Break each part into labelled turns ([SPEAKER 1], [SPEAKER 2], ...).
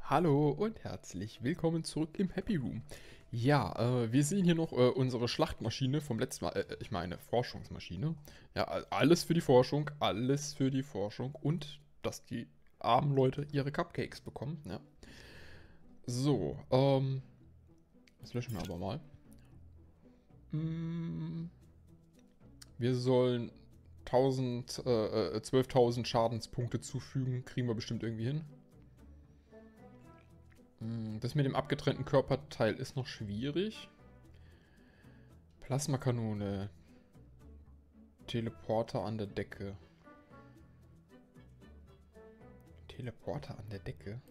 [SPEAKER 1] Hallo und herzlich willkommen zurück im Happy Room. Ja, wir sehen hier noch unsere Schlachtmaschine vom letzten Mal, ich meine Forschungsmaschine. Ja, alles für die Forschung, alles für die Forschung und dass die armen Leute ihre Cupcakes bekommen, ja. So, das löschen wir aber mal. Wir sollen 12.000 Schadenspunkte zufügen, kriegen wir bestimmt irgendwie hin. Das mit dem abgetrennten Körperteil ist noch schwierig. Plasmakanone. Teleporter an der Decke. Teleporter an der Decke?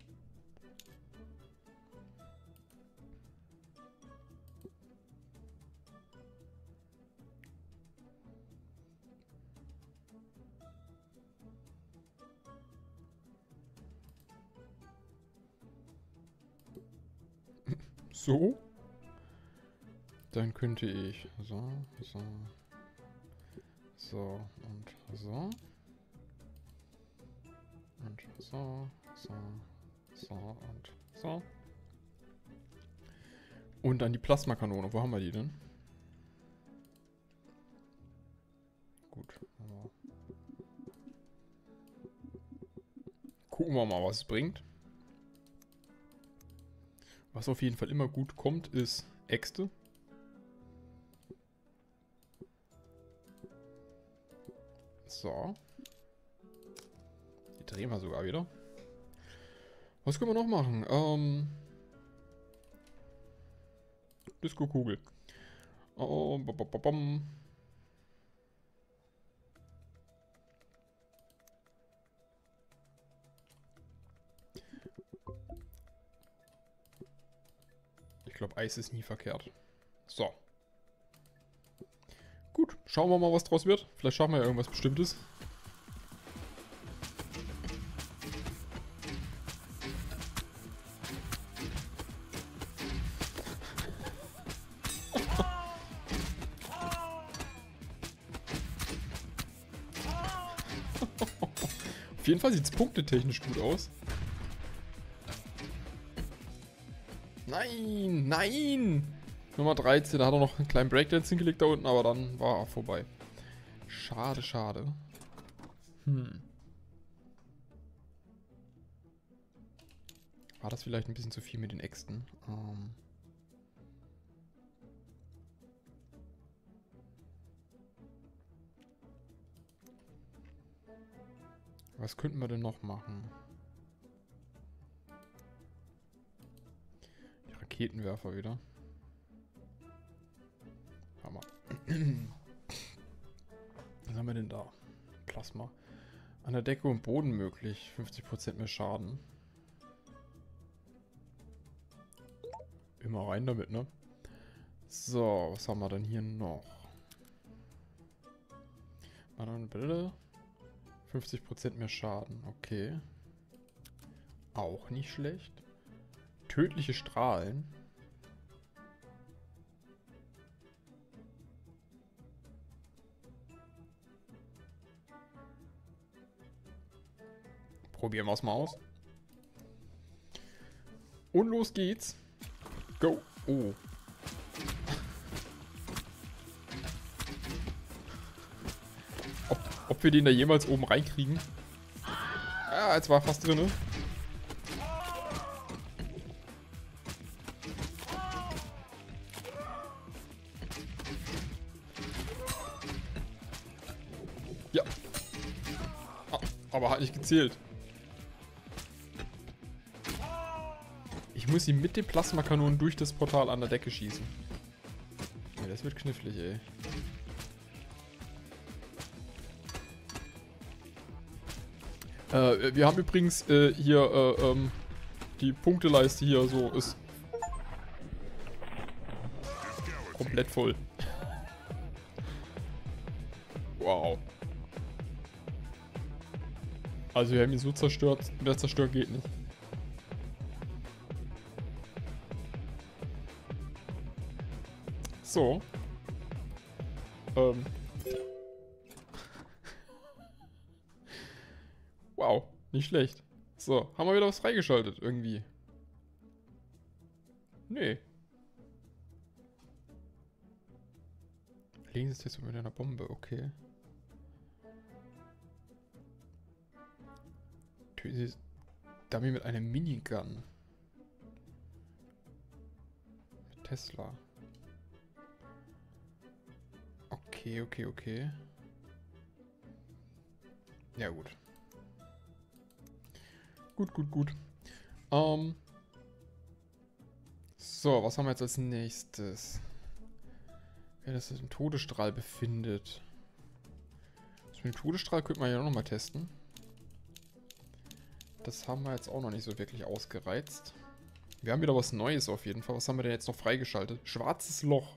[SPEAKER 1] So? Dann könnte ich so und so. Und so und so. Und dann die Plasmakanone. Wo haben wir die denn? Gut. Gucken wir mal, was es bringt. Was auf jeden Fall immer gut kommt, ist Äxte. So. Die drehen wir sogar wieder. Was können wir noch machen? Disco-Kugel. Oh, bom. Ich glaube, Eis ist nie verkehrt. So. Gut, schauen wir mal, was draus wird. Vielleicht schaffen wir ja irgendwas Bestimmtes. Auf jeden Fall sieht es punktetechnisch gut aus. Nein, nein! Nummer 13, da hat er noch einen kleinen Breakdance hingelegt da unten, aber dann war er vorbei. Schade, schade. War das vielleicht ein bisschen zu viel mit den Äxten? Was könnten wir denn noch machen? Die Raketenwerfer wieder. Hammer. Was haben wir denn da? Plasma. An der Decke und Boden möglich. 50% mehr Schaden. Immer rein damit, ne? So, was haben wir denn hier noch? Warte, bitte. 50% mehr Schaden, okay. Auch nicht schlecht. Tödliche Strahlen. Probieren wir es mal aus. Und los geht's. Go. Oh. Ob wir den da jemals oben reinkriegen? Ja, jetzt war er fast drin, ne? Ja. Aber hat nicht gezählt. Ich muss ihn mit den Plasmakanonen durch das Portal an der Decke schießen. Ja, das wird knifflig, ey. Wir haben übrigens hier die Punkteleiste hier so ist komplett voll. Wow. Also wir haben ihn so zerstört, mehr zerstört geht nicht. So. Wow, nicht schlecht. So, haben wir wieder was freigeschaltet irgendwie. Nee. Legen Sie es jetzt mit einer Bombe, okay. Töten Sie Dummy mit einem Minigun. Mit Tesla. Okay, okay, okay. Ja, gut. Gut, gut, gut. So, was haben wir jetzt als nächstes? Wer das im Todesstrahl befindet. Das mit dem Todesstrahl könnte man ja nochmal testen. Das haben wir jetzt auch noch nicht so wirklich ausgereizt. Wir haben wieder was Neues auf jeden Fall. Was haben wir denn jetzt noch freigeschaltet? Schwarzes Loch.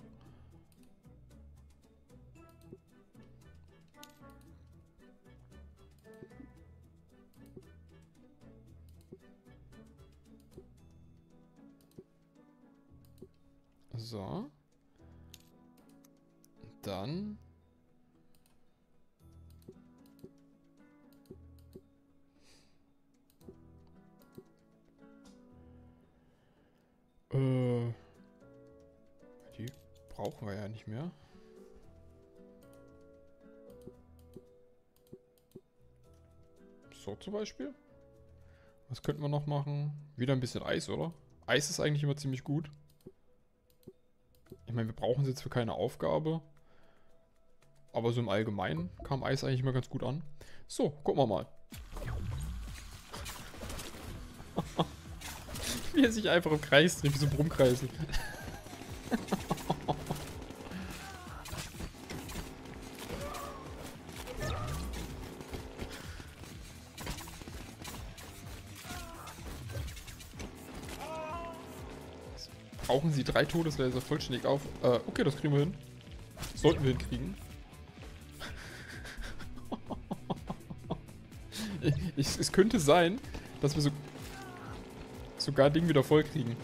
[SPEAKER 1] So. Dann. Die brauchen wir ja nicht mehr. So zum Beispiel. Was könnten wir noch machen? Wieder ein bisschen Eis, oder? Eis ist eigentlich immer ziemlich gut. Ich meine, wir brauchen es jetzt für keine Aufgabe. Aber so im Allgemeinen kam Eis eigentlich immer ganz gut an. So, gucken wir mal. Wie er sich einfach im Kreis dreht, wie so ein Brummkreisel. Brauchen Sie 3 Todeslaser vollständig auf. Okay, das kriegen wir hin. Sollten wir hinkriegen. Es könnte sein, dass wir sogar Ding wieder voll kriegen.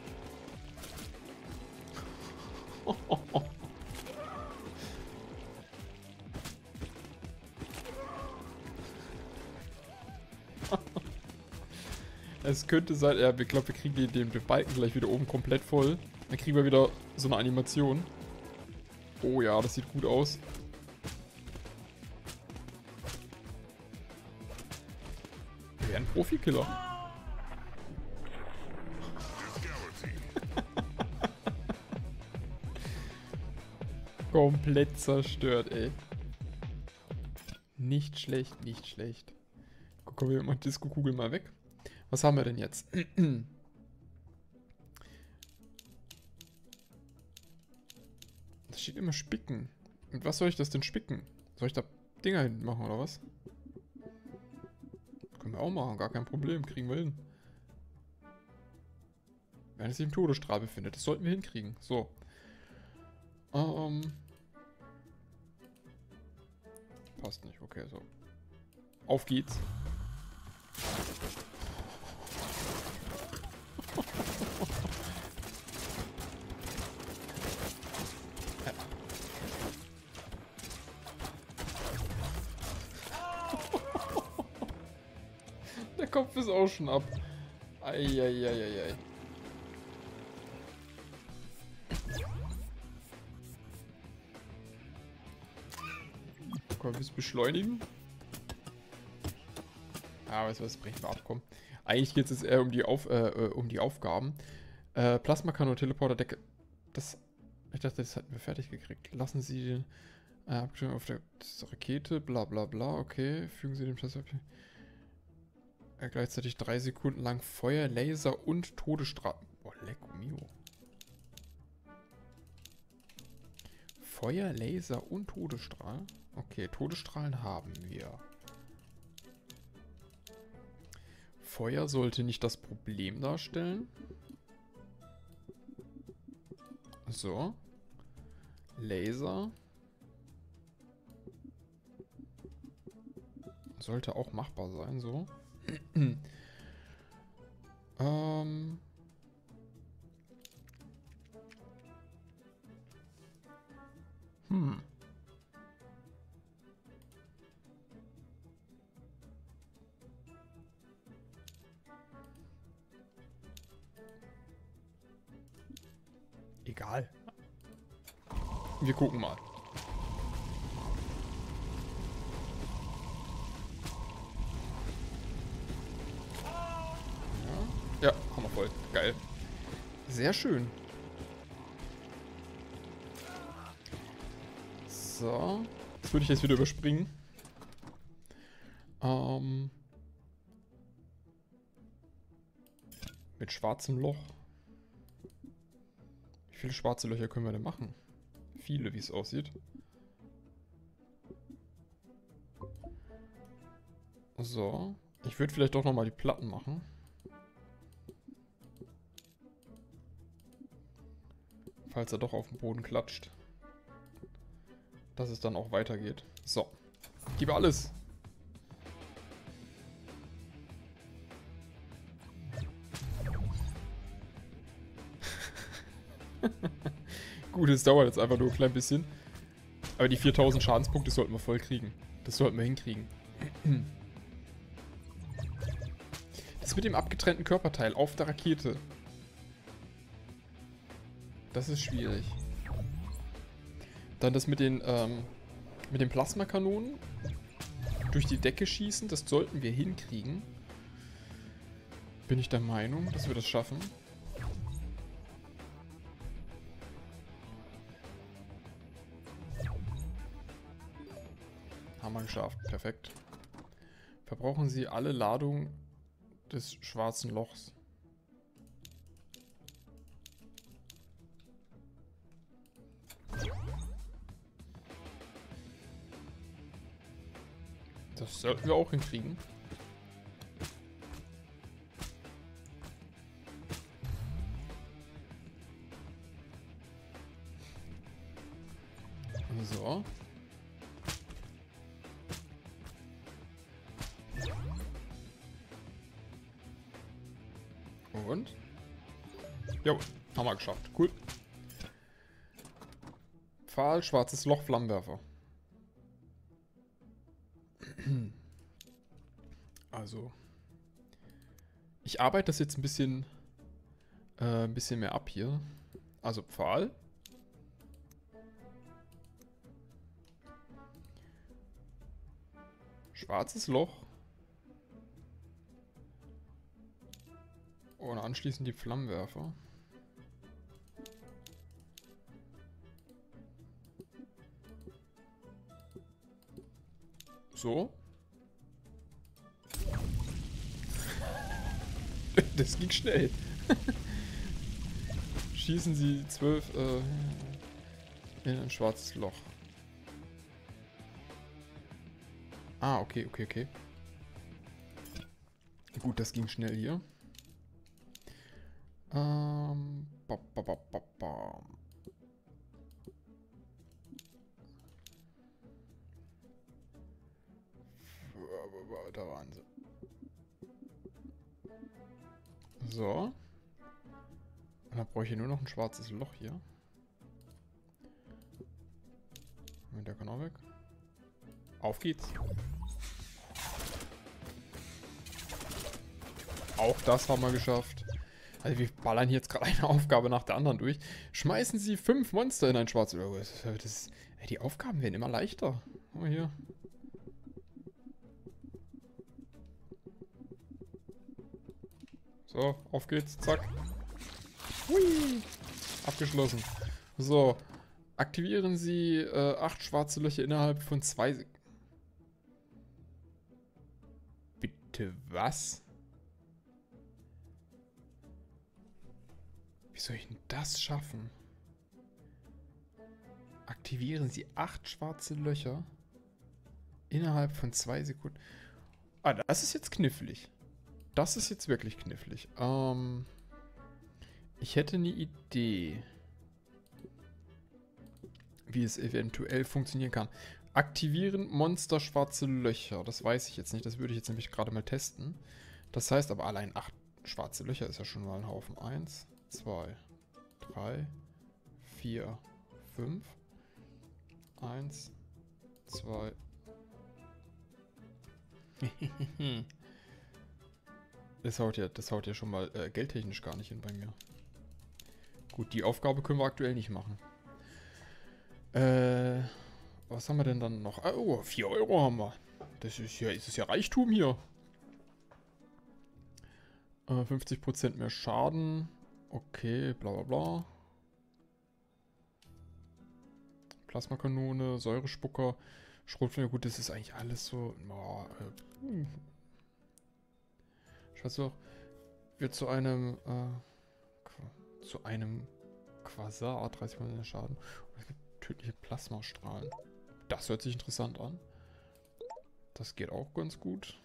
[SPEAKER 1] Es könnte sein, ja, ich glaube, wir kriegen den Balken gleich wieder oben komplett voll. Dann kriegen wir wieder so eine Animation. Oh ja, das sieht gut aus. Wir wären Profikiller. Komplett zerstört, ey. Nicht schlecht, nicht schlecht. Gucken wir mal Disco-Kugel mal weg. Was haben wir denn jetzt? Das steht immer spicken. Mit was soll ich das denn spicken? Soll ich da Dinger hinten machen oder was? Können wir auch machen, gar kein Problem. Kriegen wir hin. Wenn es sich im Todesstrahl befindet. Das sollten wir hinkriegen. So. Passt nicht. Okay, so. Auf geht's. Der Kopf ist auch schon ab. Eieieiei. Können wir es beschleunigen? Ah, weißt du was, brechen wir ab, komm. Eigentlich geht es jetzt eher um die Aufgaben. Plasma-Kanone und Teleporter-Decke. Ich dachte, das hätten wir fertig gekriegt. Lassen Sie den Abstimmung auf der Rakete, bla bla bla, okay. Fügen Sie dem Test gleichzeitig 3 Sekunden lang Feuer, Laser und Todesstrahl. Boah, lecco mio. Feuer, Laser und Todesstrahl. Okay, Todesstrahlen haben wir. Feuer sollte nicht das Problem darstellen. So. Laser. Sollte auch machbar sein, so. Egal. Wir gucken mal. Ja, hammervoll. Geil. Sehr schön. So. Das würde ich jetzt wieder überspringen. Mit schwarzem Loch. Wie viele schwarze Löcher können wir denn machen? Viele, wie es aussieht. So. Ich würde vielleicht doch nochmal die Platten machen. Falls er doch auf den Boden klatscht. Dass es dann auch weitergeht. So. Gib alles. Gut, es dauert jetzt einfach nur ein klein bisschen. Aber die 4000 Schadenspunkte sollten wir voll kriegen. Das sollten wir hinkriegen. Das mit dem abgetrennten Körperteil auf der Rakete. Das ist schwierig. Dann das mit den Plasmakanonen durch die Decke schießen, das sollten wir hinkriegen. Bin ich der Meinung, dass wir das schaffen. Haben wir geschafft. Perfekt. Verbrauchen Sie alle Ladung des schwarzen Lochs. Das sollten wir auch hinkriegen. So. Und? Jo, haben wir geschafft. Cool. Pfahl, schwarzes Loch, Flammenwerfer. Also. Ich arbeite das jetzt ein bisschen mehr ab hier. Also Pfahl. Schwarzes Loch. Und anschließend die Flammenwerfer. So. Das ging schnell. Schießen Sie 12 in ein schwarzes Loch. Ah, okay, okay, okay. Gut, das ging schnell hier. Da waren sie. So. Und dann brauche ich hier nur noch ein schwarzes Loch hier. Und der kann auch weg. Auf geht's. Auch das haben wir geschafft. Also wir ballern hier jetzt gerade eine Aufgabe nach der anderen durch. Schmeißen Sie 5 Monster in ein schwarzes Loch. Die Aufgaben werden immer leichter. Oh, hier. So, auf geht's. Zack. Hui. Abgeschlossen. So. Aktivieren Sie 8 schwarze Löcher innerhalb von 2 Sekunden. Bitte was? Wie soll ich denn das schaffen? Aktivieren Sie 8 schwarze Löcher innerhalb von 2 Sekunden. Ah, das ist jetzt knifflig. Das ist jetzt wirklich knifflig. Ich hätte eine Idee, wie es eventuell funktionieren kann. Aktivieren Monster schwarze Löcher. Das weiß ich jetzt nicht. Das würde ich jetzt nämlich gerade mal testen. Das heißt aber allein 8 schwarze Löcher ist ja schon mal ein Haufen. 1, 2, 3, 4, 5. 1, 2. Das haut ja schon mal geldtechnisch gar nicht hin bei mir. Gut, die Aufgabe können wir aktuell nicht machen. Was haben wir denn dann noch? Oh, 4 Euro haben wir. Das ist ja Reichtum hier. 50% mehr Schaden. Okay, bla bla bla. Plasmakanone, Säurespucker, Schrotflinge. Gut, das ist eigentlich alles so. Oh, Scheiße doch. Wird zu einem Quasar, 30% Schaden. Und es gibt tödliche Plasmastrahlen. Das hört sich interessant an. Das geht auch ganz gut.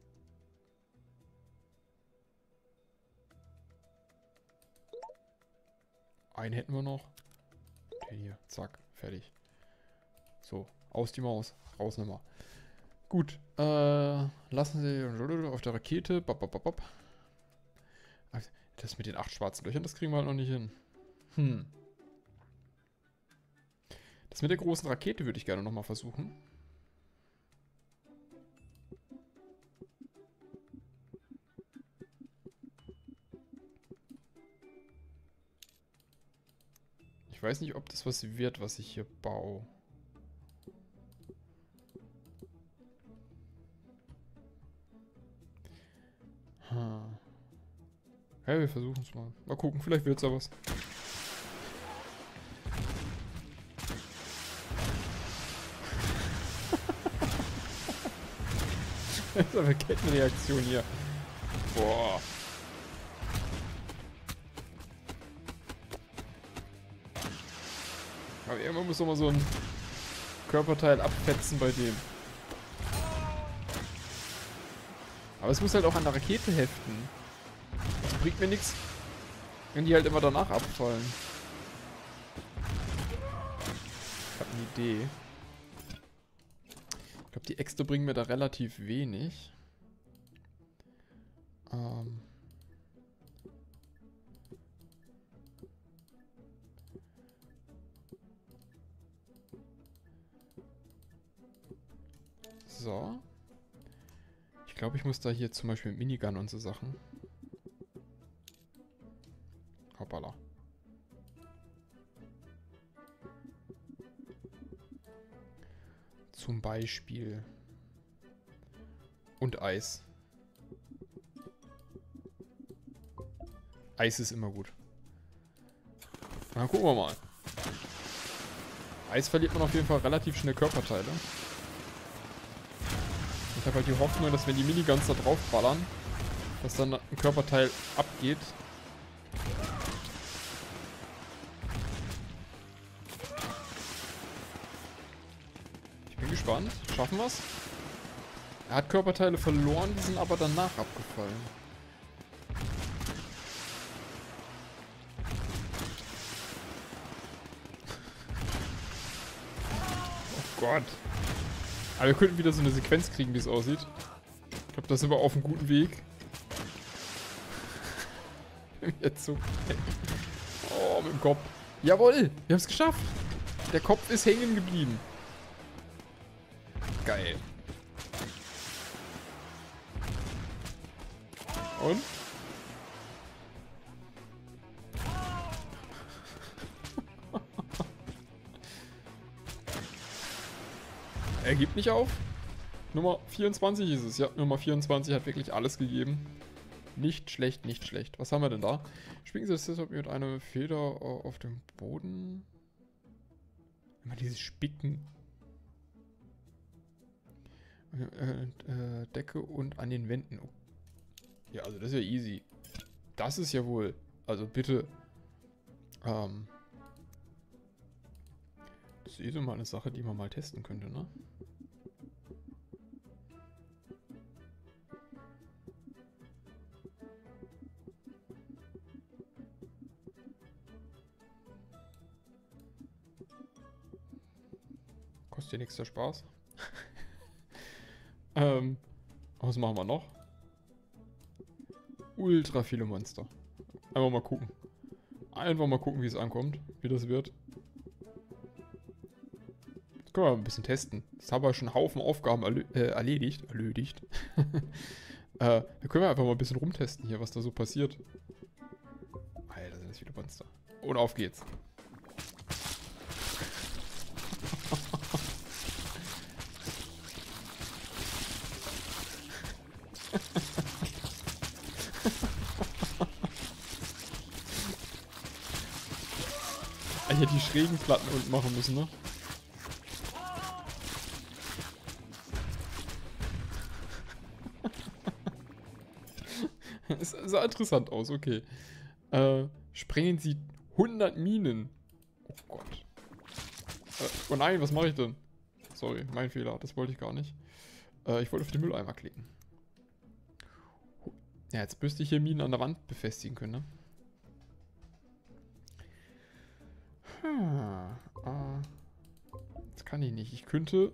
[SPEAKER 1] Einen hätten wir noch. Den hier, zack, fertig. So, aus die Maus. Raus nochmal. Gut, lassen Sie auf der Rakete. Bop, bop, bop, bop. Das mit den 8 schwarzen Löchern, das kriegen wir halt noch nicht hin. Das mit der großen Rakete würde ich gerne nochmal versuchen. Ich weiß nicht, ob das was wird, was ich hier baue. Ja, wir versuchen es mal. Mal gucken, vielleicht wird es ja was. Das ist aber eine Kettenreaktion hier. Boah. Aber irgendwann muss doch mal so ein Körperteil abfetzen bei dem. Aber es muss halt auch an der Rakete heften. Das bringt mir nichts, wenn die halt immer danach abfallen. Ich habe eine Idee. Ich glaube, die Äxte bringen mir da relativ wenig. So. Ich glaube, ich muss da hier zum Beispiel mit Minigun und so Sachen. Hoppala. Zum Beispiel. Und Eis. Eis ist immer gut. Na, gucken wir mal. Eis verliert man auf jeden Fall relativ schnell Körperteile. Ich habe halt die Hoffnung, dass wenn die Miniguns da drauf ballern, dass dann ein Körperteil abgeht. Ich bin gespannt. Schaffen wir es? Er hat Körperteile verloren, die sind aber danach abgefallen. Oh Gott. Aber wir könnten wieder so eine Sequenz kriegen, wie es aussieht. Ich glaube, da sind wir auf einem guten Weg. Jetzt so. Oh, mit dem Kopf. Jawohl, wir haben es geschafft. Der Kopf ist hängen geblieben. Geil. Und? Er gibt nicht auf. Nummer 24 ist es. Ja, Nummer 24 hat wirklich alles gegeben. Nicht schlecht, nicht schlecht. Was haben wir denn da? Spielen Sie das deshalb mit einer Feder auf dem Boden? Immer dieses Spicken. Decke und an den Wänden. Oh. Ja, also das ist ja easy. Das ist ja wohl. Also bitte. Das ist eh so mal eine Sache, die man mal testen könnte, ne? Kostet ja nichts der Spaß. Was machen wir noch? Ultra viele Monster. Einfach mal gucken. Einfach mal gucken, wie es ankommt. Wie das wird. Jetzt können wir ein bisschen testen. Jetzt haben wir schon einen Haufen Aufgaben erledigt. Da können wir einfach mal ein bisschen rumtesten hier, was da so passiert. Alter, sind das viele Monster. Und auf geht's. Ich hätte die schrägen Platten unten machen müssen, ne? Es sah interessant aus, okay. Sprengen Sie 100 Minen. Oh Gott. Oh nein, was mache ich denn? Sorry, mein Fehler, das wollte ich gar nicht. Ich wollte auf den Mülleimer klicken. Ja, jetzt müsste ich hier Minen an der Wand befestigen können, ne? Das kann ich nicht. Ich könnte...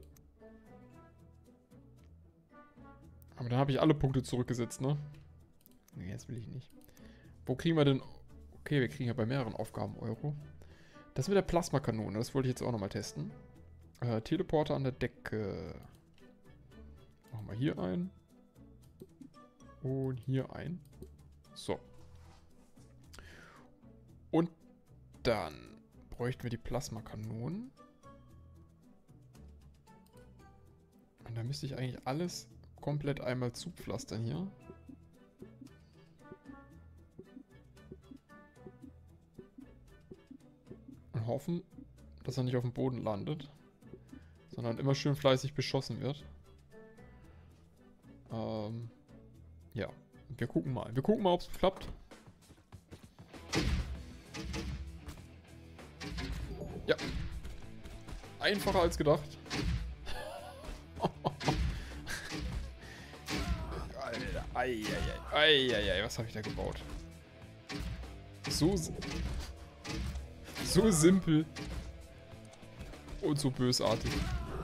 [SPEAKER 1] Aber dann habe ich alle Punkte zurückgesetzt, ne? Nee, das will ich nicht. Wo kriegen wir denn... Okay, wir kriegen ja bei mehreren Aufgaben Euro. Das mit der Plasmakanone, das wollte ich jetzt auch nochmal testen. Teleporter an der Decke. Machen wir hier ein. Und hier ein. So. Und dann bräuchten wir die Plasmakanonen. Und da müsste ich eigentlich alles komplett einmal zupflastern hier. Und hoffen, dass er nicht auf dem Boden landet. Sondern immer schön fleißig beschossen wird. Ja. Wir gucken mal. Wir gucken mal, ob es klappt. Ja. Einfacher als gedacht. Alter. Eieiei. Was habe ich da gebaut? So simpel. Und so bösartig.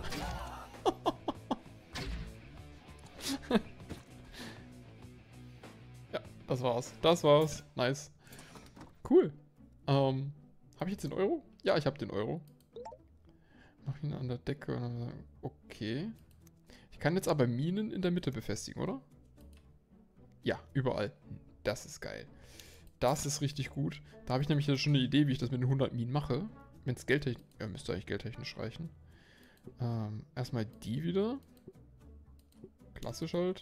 [SPEAKER 1] Ja, das war's. Das war's. Nice. Cool. Habe ich jetzt den Euro? Ja, ich habe den Euro. Mach ihn an der Decke. Okay. Ich kann jetzt aber Minen in der Mitte befestigen, oder? Ja, überall. Das ist geil. Das ist richtig gut. Da habe ich nämlich schon eine Idee, wie ich das mit den 100 Minen mache. Wenn es geldtechnisch... Ja, müsste eigentlich geldtechnisch reichen. Erstmal die wieder. Klassisch halt.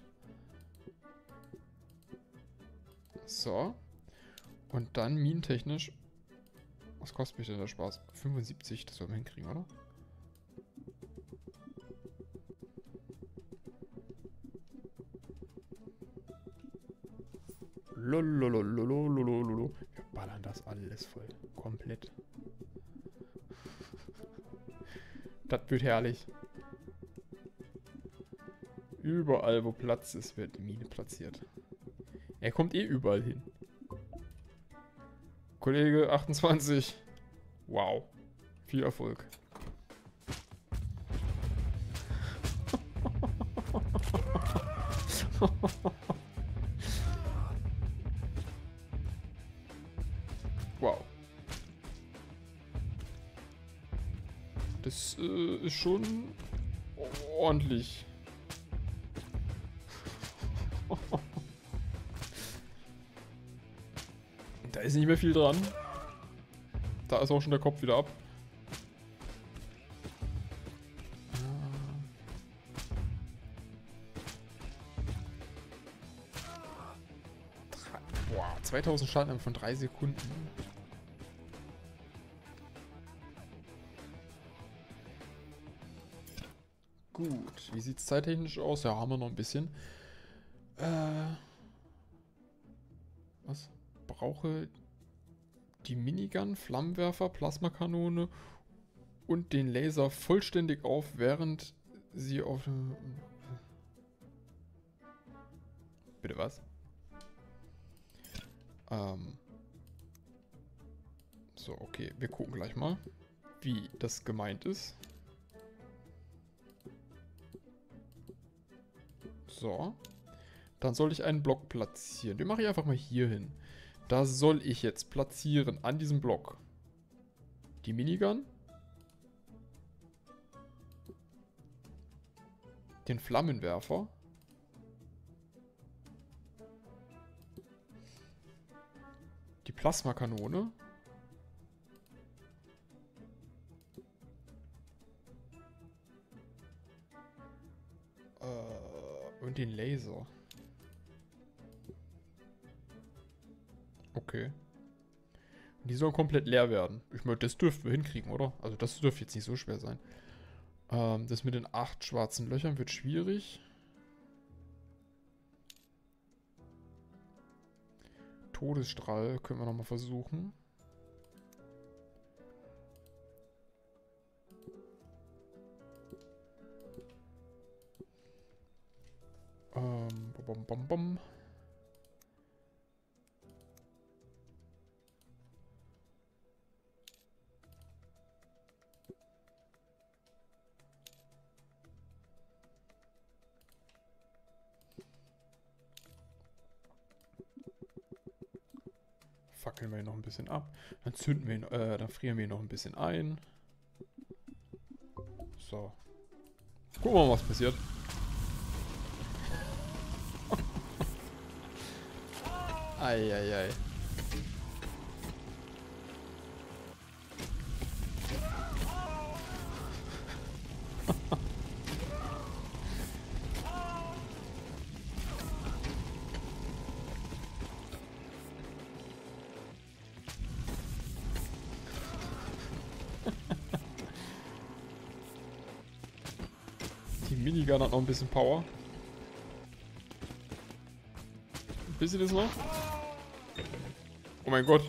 [SPEAKER 1] So. Und dann minentechnisch. Was kostet mich denn der Spaß? 75, das soll man hinkriegen, oder? Lolololololololo. Wir ballern das alles voll. Komplett. Das wird herrlich. Überall, wo Platz ist, wird die Mine platziert. Er kommt eh überall hin. Kollege 28. Wow. Viel Erfolg. Wow. Das ist schon ordentlich. Da ist nicht mehr viel dran. Da ist auch schon der Kopf wieder ab. Boah, 2000 Schaden von 3 Sekunden. Gut, wie sieht es zeittechnisch aus? Ja, haben wir noch ein bisschen. Was? Brauche die Minigun, Flammenwerfer, Plasmakanone und den Laser vollständig auf, während sie auf... Bitte was? So, okay. Wir gucken gleich mal, wie das gemeint ist. So. Dann soll ich einen Block platzieren. Den mache ich einfach mal hier hin. Da soll ich jetzt platzieren, an diesem Block, die Minigun, den Flammenwerfer, die Plasmakanone Und den Laser. Okay. Und die sollen komplett leer werden. Ich meine, das dürften wir hinkriegen, oder? Also das dürfte jetzt nicht so schwer sein. Das mit den 8 schwarzen Löchern wird schwierig. Todesstrahl können wir nochmal versuchen. Bom, bom, bom. Fackeln wir ihn noch ein bisschen ab. Dann zünden wir ihn, dann frieren wir ihn noch ein bisschen ein. So. Gucken wir mal, was passiert. Eieiei. Die Minigun hat noch ein bisschen Power. Ein bisschen ist noch. Oh mein Gott.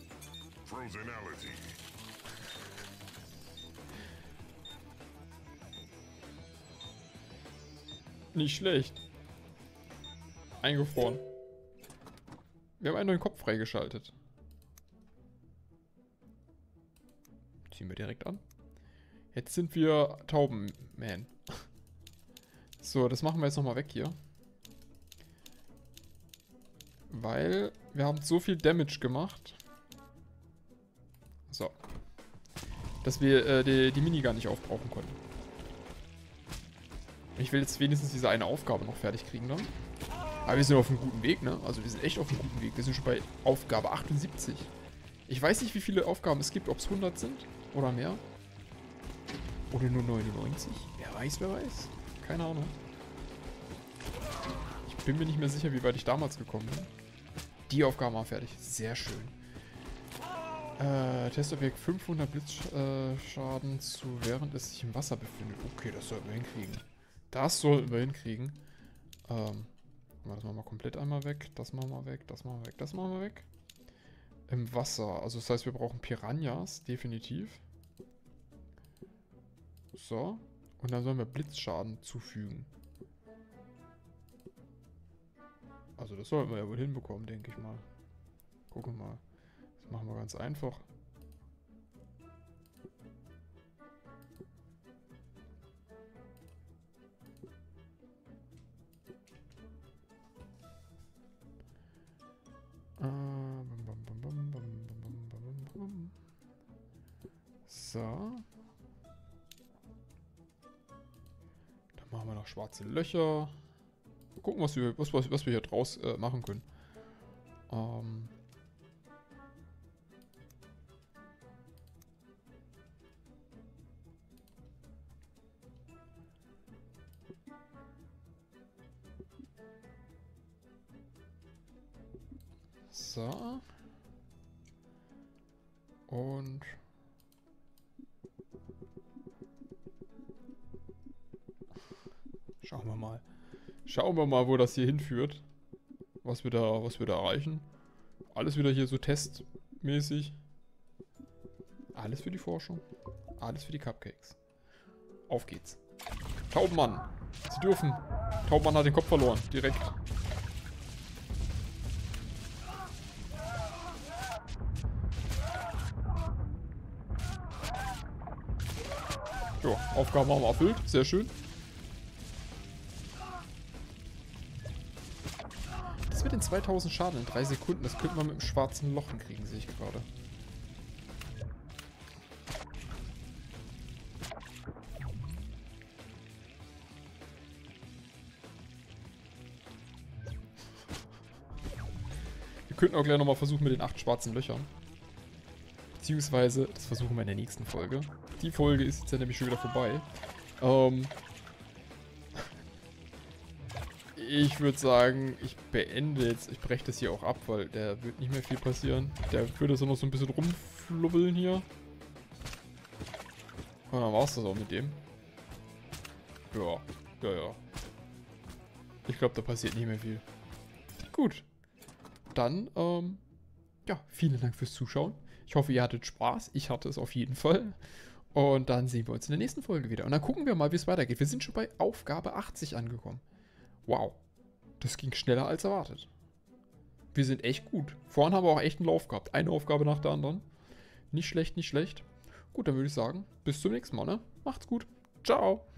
[SPEAKER 1] Nicht schlecht. Eingefroren. Wir haben einen neuen Kopf freigeschaltet. Ziehen wir direkt an. Jetzt sind wir Taubenman. So, das machen wir jetzt nochmal weg hier. Weil wir haben so viel Damage gemacht. So. Dass wir die Minigun nicht aufbrauchen konnten. Ich will jetzt wenigstens diese eine Aufgabe noch fertig kriegen dann. Aber wir sind auf einem guten Weg, ne? Also wir sind echt auf einem guten Weg. Wir sind schon bei Aufgabe 78. Ich weiß nicht, wie viele Aufgaben es gibt. Ob es 100 sind oder mehr. Oder nur 99. Wer weiß, wer weiß. Keine Ahnung. Ich bin mir nicht mehr sicher, wie weit ich damals gekommen bin. Die Aufgabe war fertig. Sehr schön. Testobjekt 500 Blitzschaden zu während es sich im Wasser befindet. Okay, das sollten wir hinkriegen. Das sollten wir hinkriegen. Das machen wir mal komplett einmal weg. Das machen wir weg. Das machen wir weg. Das machen wir weg. Im Wasser. Also das heißt, wir brauchen Piranhas. Definitiv. So. Und dann sollen wir Blitzschaden zufügen. Also das sollten wir ja wohl hinbekommen, denke ich mal. Gucken wir mal. Das machen wir ganz einfach. So. Dann machen wir noch schwarze Löcher. Gucken, was wir hier draus machen können. So. Und schauen wir mal. Schauen wir mal, wo das hier hinführt. Was wir da erreichen. Alles wieder hier so testmäßig. Alles für die Forschung. Alles für die Cupcakes. Auf geht's. Taubenmann. Sie dürfen. Taubenmann hat den Kopf verloren. Direkt. Jo, Aufgaben haben wir erfüllt. Sehr schön. Das mit den 2000 Schaden in 3 Sekunden, das könnte man mit dem schwarzen Loch hinkriegen, sehe ich gerade. Wir könnten auch gleich nochmal versuchen mit den 8 schwarzen Löchern. Beziehungsweise, das versuchen wir in der nächsten Folge. Die Folge ist jetzt ja nämlich schon wieder vorbei. Ich würde sagen, ich beende jetzt, ich breche das hier auch ab, weil der wird nicht mehr viel passieren. Der würde so noch so ein bisschen rumflubbeln hier. Und dann war es das auch mit dem. Ja, ja. Ich glaube, da passiert nicht mehr viel. Gut. Dann, ja, vielen Dank fürs Zuschauen. Ich hoffe, ihr hattet Spaß. Ich hatte es auf jeden Fall. Und dann sehen wir uns in der nächsten Folge wieder. Und dann gucken wir mal, wie es weitergeht. Wir sind schon bei Aufgabe 80 angekommen. Wow. Das ging schneller als erwartet. Wir sind echt gut. Vorhin haben wir auch echt einen Lauf gehabt. Eine Aufgabe nach der anderen. Nicht schlecht, nicht schlecht. Gut, dann würde ich sagen, bis zum nächsten Mal, ne? Macht's gut. Ciao.